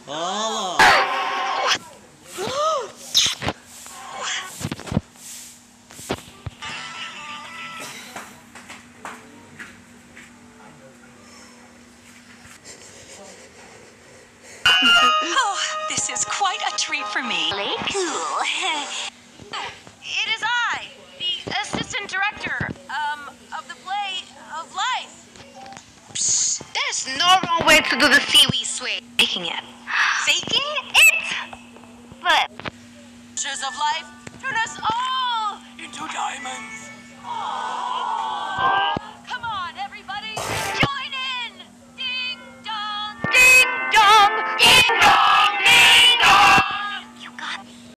Oh. Oh, this is quite a treat for me. Really cool. It is I, the assistant director, of the play of life. Psst, there's no wrong way to do the seaweed swing. Faking it. Faking it? But Pictures of life turn us all